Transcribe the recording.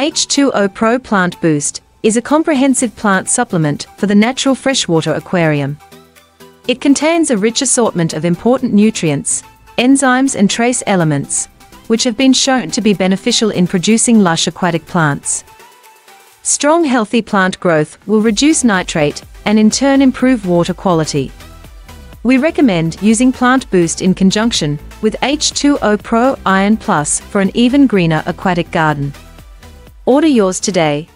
H2O Pro Plant Boost is a comprehensive plant supplement for the natural freshwater aquarium. It contains a rich assortment of important nutrients, enzymes and trace elements, which have been shown to be beneficial in producing lush aquatic plants. Strong, healthy plant growth will reduce nitrate and in turn improve water quality. We recommend using Plant Boost in conjunction with H2O Pro Iron Plus for an even greener aquatic garden. Order yours today.